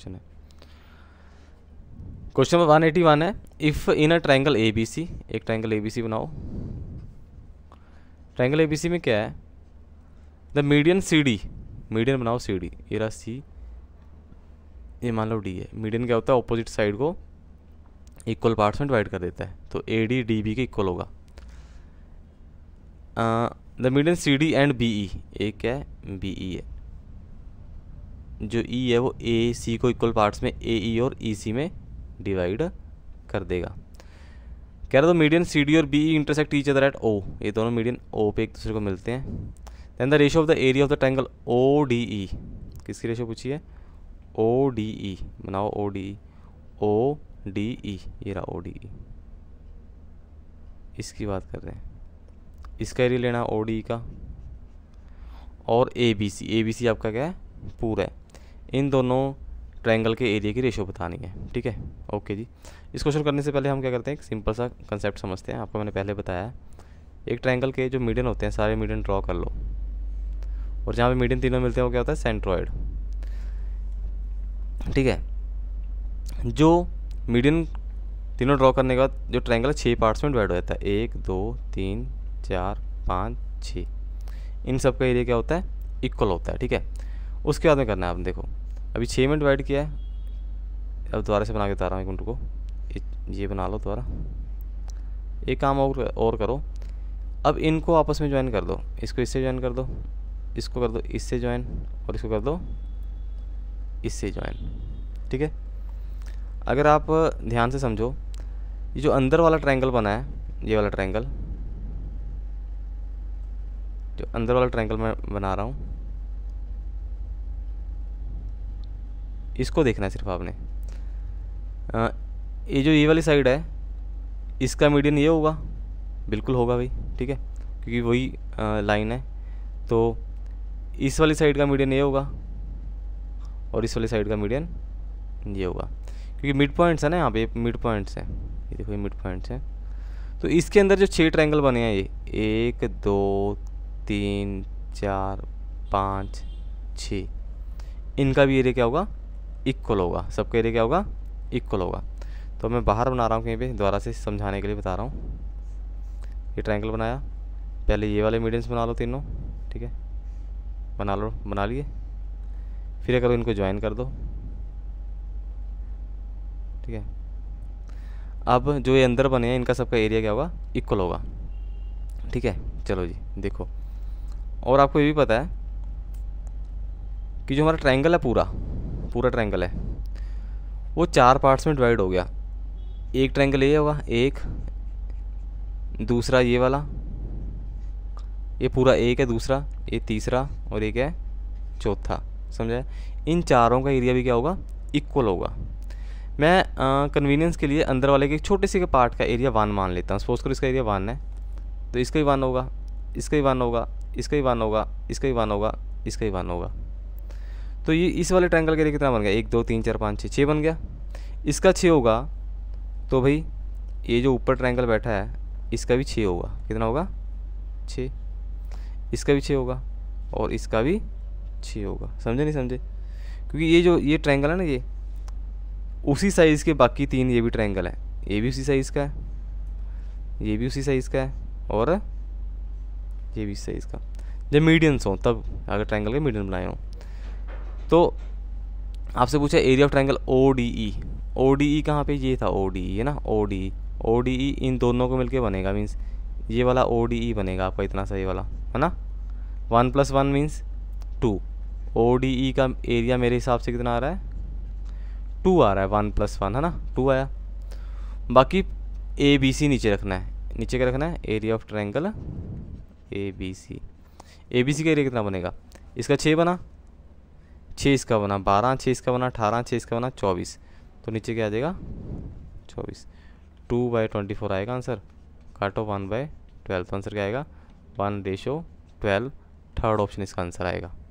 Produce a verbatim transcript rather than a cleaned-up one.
Question है। Question number one eighty one है, if in a triangle A B C, एक triangle A B सी बनाओ। Triangle A B सी में क्या है, the median C D, median बनाओ सी डी, ये रहा सी, ये मान लो डी है। मीडियन क्या होता है, ऑपोजिट साइड को इक्वल पार्ट्स में डिवाइड कर देता है, तो ए डी डी बी के इक्वल होगा। The median C D and B E, एक क्या है, बी ई है, जो ई है वो ए सी को इक्वल पार्ट्स में ए ई और ई सी में डिवाइड कर देगा। कह रहा तो मीडियन सी डी और B E intersect each other at O, ये दोनों मीडियन ओ पे एक दूसरे को मिलते हैं। Then the ratio of the area of the triangle O D E, किसकी रेशियो पूछी है, ओ डी ई, बनाओ ओ डी ई, ओ डी ई, ये रहा ओ डी ई, इसकी बात कर रहे हैं। इसका एरिया लेना ओ डी ई का, और ए बी सी, ए बी सी आपका क्या है, पूरा है। इन दोनों ट्रायंगल के एरिया की रेशियो बतानी है, ठीक है। ओके जी, इस क्वेश्चन करने से पहले हम क्या करते हैं, एक सिंपल सा कंसेप्ट समझते हैं। आपको मैंने पहले बताया, एक ट्रायंगल के जो मीडियन होते हैं सारे मीडियन ड्रॉ कर लो, और जहाँ पे मीडियन तीनों मिलते हैं वो क्या होता है, सेंट्रोइड, ठीक है। जो मीडियन तीनों ड्रॉ करने के बाद जो ट्रायंगल है छः पार्ट्स में डिवाइड हो जाता है, एक दो तीन चार पाँच छः, इन सब का एरिया क्या होता है, इक्वल होता है, ठीक है। उसके बाद में करना है आपने, देखो अभी छः में डिवाइड किया है, अब दोबारा से बना के बता रहा हूँ, एक मिनट को, ये बना लो दोबारा। एक काम और और करो, अब इनको आपस में ज्वाइन कर दो, इसको इससे ज्वाइन कर दो, इसको कर दो इससे ज्वाइन, और इसको कर दो इससे ज्वाइन, ठीक है। अगर आप ध्यान से समझो, ये जो अंदर वाला ट्रायंगल बना है, ये वाला ट्रायंगल, जो अंदर वाला ट्रायंगल मैं बना रहा हूँ, इसको देखना है सिर्फ आपने। आ, ये जो ये वाली साइड है, इसका मीडियन ये होगा, बिल्कुल होगा भाई, ठीक है, क्योंकि वही लाइन है। तो इस वाली साइड का मीडियन ये होगा, और इस वाली साइड का मीडियन ये होगा, क्योंकि मिड पॉइंट्स है ना, यहाँ पे मिड पॉइंट्स हैं, ये देखो ये मिड पॉइंट्स हैं। तो इसके अंदर जो छः ट्रायंगल बने हैं, ये एक दो तीन चार पाँच छः, इनका भी एरिया क्या होगा, इक्वल होगा, सबका एरिया क्या होगा, इक्वल होगा। तो मैं बाहर बना रहा हूँ कहीं पे, दोबारा से समझाने के लिए बता रहा हूँ। ये ट्रायंगल बनाया, पहले ये वाले मीडियंस बना लो तीनों, ठीक है, बना लो, बना लिए, फिर करो इनको ज्वाइन कर दो, ठीक है। अब जो ये अंदर बने हैं, इनका सबका एरिया क्या होगा, इक्वल होगा, ठीक है। चलो जी देखो, और आपको ये भी पता है कि जो हमारा ट्रायंगल है, पूरा पूरा ट्रायंगल है, वो चार पार्ट्स में डिवाइड हो गया। एक ट्रायंगल ये होगा, एक, दूसरा ये वाला, ये पूरा एक है, दूसरा ये तीसरा, और एक है चौथा, समझा। इन चारों का एरिया भी क्या होगा, इक्वल होगा। मैं कन्वीनियंस के लिए अंदर वाले के छोटे से के पार्ट का एरिया वन मान लेता हूँ। सपोज करो इसका एरिया वन है, तो इसका ही वन होगा, इसका ही वन होगा, इसका ही वन होगा, इसका ही वन होगा, इसका ही वन होगा। तो ये इस वाले ट्रायंगल के एरिया कितना बन गया, एक दो तीन चार पाँच छः, छः बन गया। इसका छः होगा, तो भाई ये जो ऊपर ट्रायंगल बैठा है, इसका भी छः होगा, कितना होगा, छः। इसका भी छः होगा, और इसका भी छः होगा, समझे नहीं समझे। क्योंकि ये जो ये ट्रायंगल है ना, ये उसी साइज़ के बाकी तीन ये भी ट्रायंगल है, ये भी उसी साइज़ का है, ये भी उसी साइज़ का है, और ये भी इस साइज़ का। जब मीडियंस हों तब, अगर ट्रायंगल के मीडियन बनाए हों। तो आपसे पूछा area of triangle O D E, O D E कहाँ पे, ये था ओ डी ई है ना, ओ डी ई, ओ डी ई इन दोनों को मिलके बनेगा, मीन्स ये वाला ओ डी ई बनेगा आपका, इतना सा ये वाला है ना। One plus one means two, O D E का एरिया मेरे हिसाब से कितना आ रहा है, टू आ रहा है, वन प्लस वन है ना, टू आया। बाकी ए बी सी नीचे रखना है, नीचे क्या रखना है, area of triangle A B C. A B C का एरिया कितना बनेगा, इसका छः बना, छः इसका बना, बारह, छः इसका बना अठारह, छः इसका बना चौबीस, तो नीचे क्या आ जाएगा, चौबीस। टू बाई ट्वेंटी फोर आएगा आंसर, काटो वन बाई ट्वेल्व, तो आंसर क्या आएगा, one ratio twelve, third option इसका आंसर आएगा।